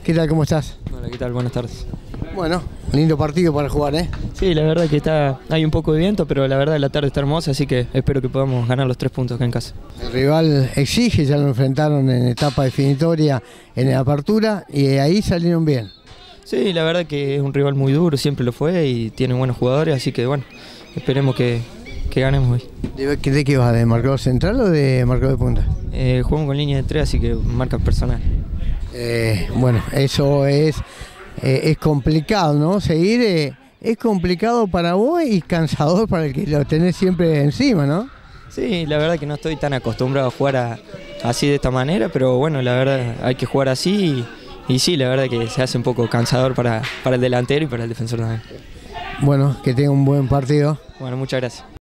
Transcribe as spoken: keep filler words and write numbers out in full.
¿Qué tal? ¿Cómo estás? Hola, ¿qué tal? Buenas tardes. Bueno, lindo partido para jugar, ¿eh? Sí, la verdad que está, hay un poco de viento, pero la verdad la tarde está hermosa, así que espero que podamos ganar los tres puntos acá en casa. El rival exige, ya lo enfrentaron en etapa definitoria en la apertura y ahí salieron bien. Sí, la verdad que es un rival muy duro, siempre lo fue y tiene buenos jugadores, así que bueno, esperemos que, que ganemos hoy. ¿De, de qué vas? ¿De marcador central o de marcador de punta? Eh, jugamos con línea de tres, así que marca personal. Eh, bueno, eso es, eh, es complicado, ¿no? Seguir eh, es complicado para vos y cansador para el que lo tenés siempre encima, ¿no? Sí, la verdad que no estoy tan acostumbrado a jugar a, así de esta manera, pero bueno, la verdad hay que jugar así y, y sí, la verdad que se hace un poco cansador para, para el delantero y para el defensor también. Bueno, que tenga un buen partido. Bueno, muchas gracias.